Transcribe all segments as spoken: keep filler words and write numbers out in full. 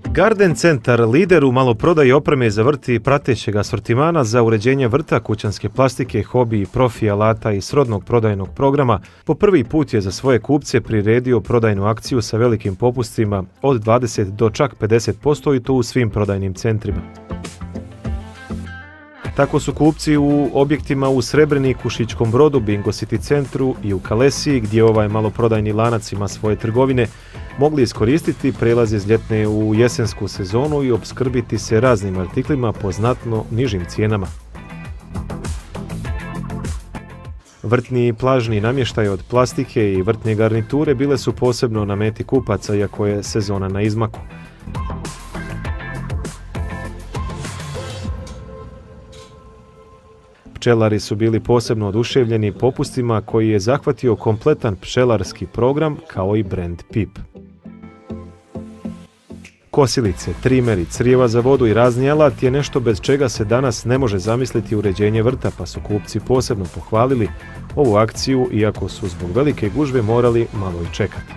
Garden Centar, lider u maloprodaji opreme za vrt i pratećeg asortimana za uređenje vrta, kućanske plastike, hobi, profi, alata i srodnog prodajnog programa, po prvi put je za svoje kupce priredio prodajnu akciju sa velikim popustima od dvadeset do čak pedeset posto i to u svim prodajnim centrima. Tako su kupci u objektima u Srebreniku, Šičkom Brodu, Bingo City centru i u Kalesiji, gdje ovaj maloprodajni lanac ima svoje trgovine, mogli iskoristiti prelaz iz ljetne u jesensku sezonu i opskrbiti se raznim artiklima po znatno nižim cijenama. Vrtni i plažni namještaj od plastike i vrtne garniture bile su posebno na meti kupaca, iako je sezona na izmaku. Pčelari su bili posebno oduševljeni popustima koji je zahvatio kompletan pčelarski program kao i brand Pip. Kosilice, trimeri, crijeva za vodu i razni alat je nešto bez čega se danas ne može zamisliti uređenje vrta, pa su kupci posebno pohvalili ovu akciju, iako su zbog velike gužve morali malo i čekati.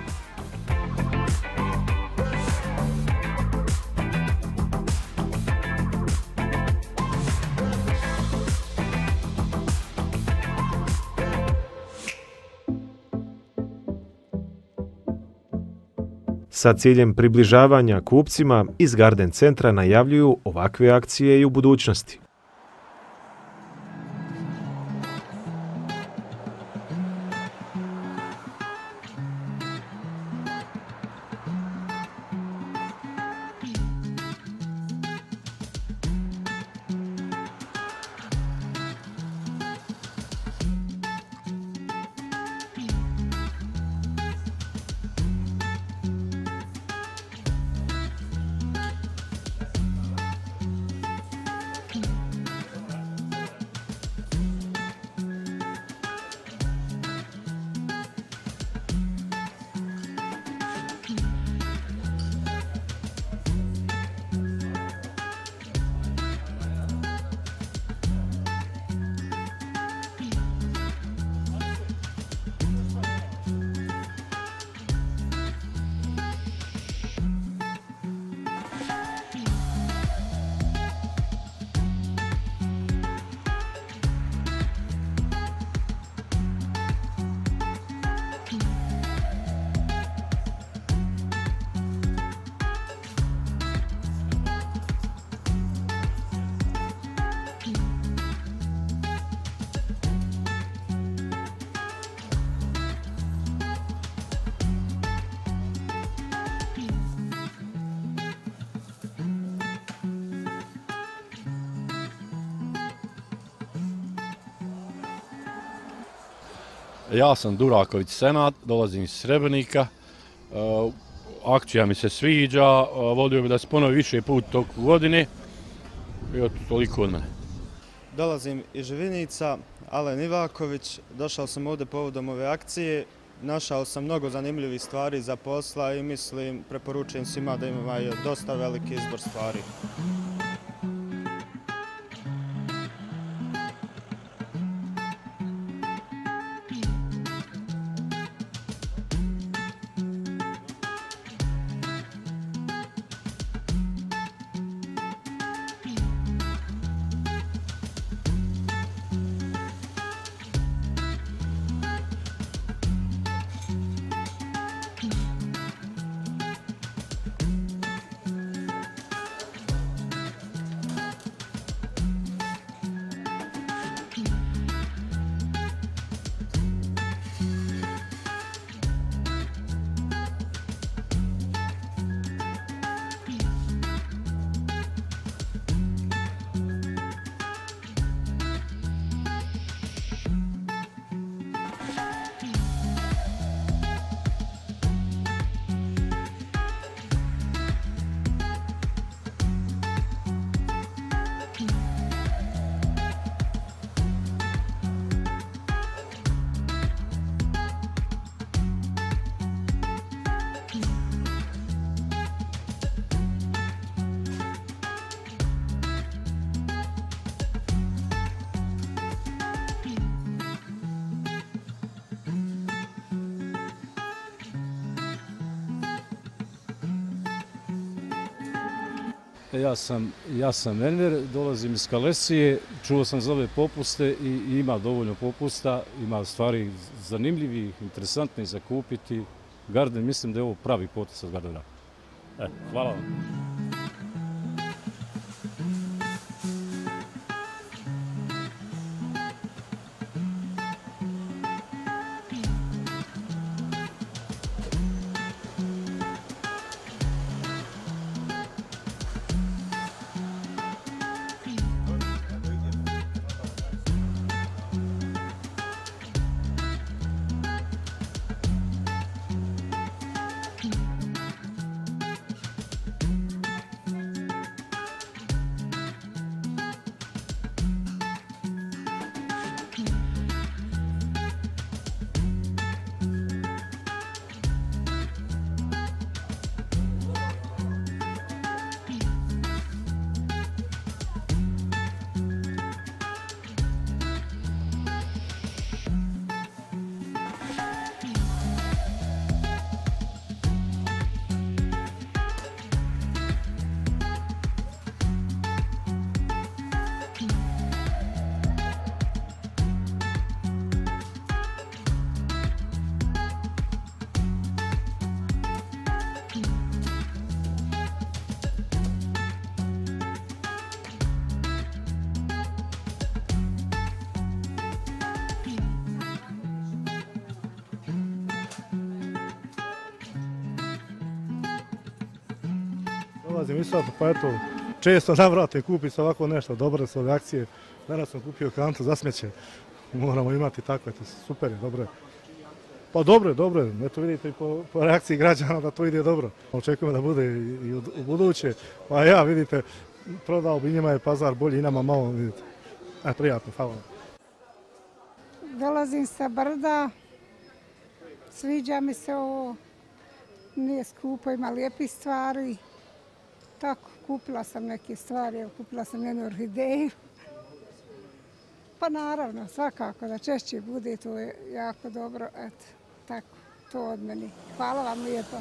Sa ciljem približavanja kupcima iz Garden Centra najavljuju ovakve akcije i u budućnosti. Ja sam Duraković Senad, dolazim iz Srebrenika. Akcija mi se sviđa, volio bih da se ponovi više put toku godine. I toliko od mene. Dolazim iz Živinica, Alen Ivaković. Došao sam ovdje povodom ove akcije. Našao sam mnogo zanimljivih stvari za posla i mislim, preporučujem svima da imaju dosta veliki izbor stvari. Ja sam, ja sam Enver, dolazim iz Kalesije, čuo sam za ove popuste i, i ima dovoljno popusta, ima stvari zanimljivih, interesantnih za kupiti. Garden, mislim da je ovo pravi potez od Gardena. E, hvala vam. Dolazim iz Sata, pa eto, često navrate kupi se ovako nešto, dobre su ove akcije. Danas sam kupio kantu za smeće, moramo imati tako, eto, super je, dobro je. Pa dobro je, dobro je, eto vidite i po, po reakciji građana da to ide dobro. Očekujemo da bude i, i u, u buduće, pa ja vidite, prodao bi njima je pazar bolji i nama malo, vidite. E, prijatno, hvala. Dolazim sa brda, sviđa mi se ovo, nije skupo, ima lijepih stvari. Tako, kupila sam neke stvari, evo, kupila sam jednu orhideju. Pa naravno, svakako da češće bude, to je jako dobro, eto, tako, to od meni. Hvala vam lijepo.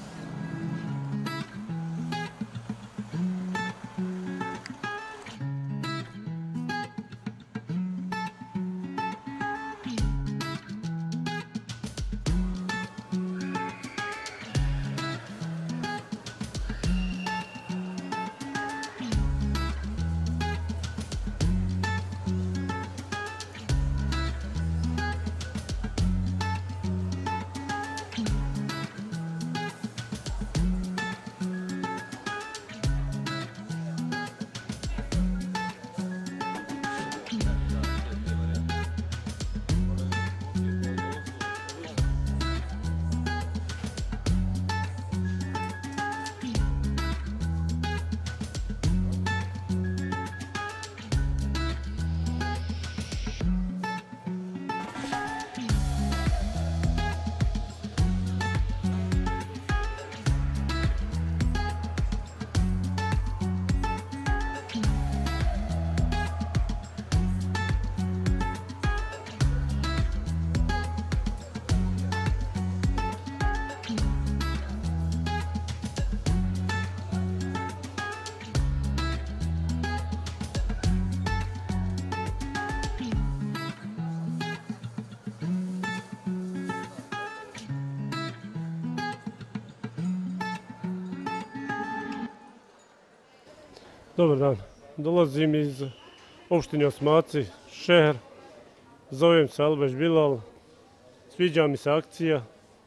Dobar dan, dolazim iz opštine Osmaci, Šeher, zovem se Albeš Bilal, sviđa mi se akcija,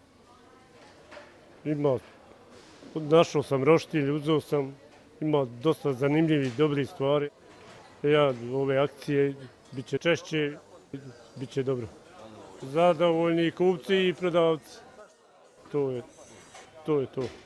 ima, našao sam roštilj, uzeo sam, ima dosta zanimljivih, dobrih stvari. Ja, ove akcije bit će češće, bit će dobro. Zadovoljni kupci i prodavci, to je to. Je to.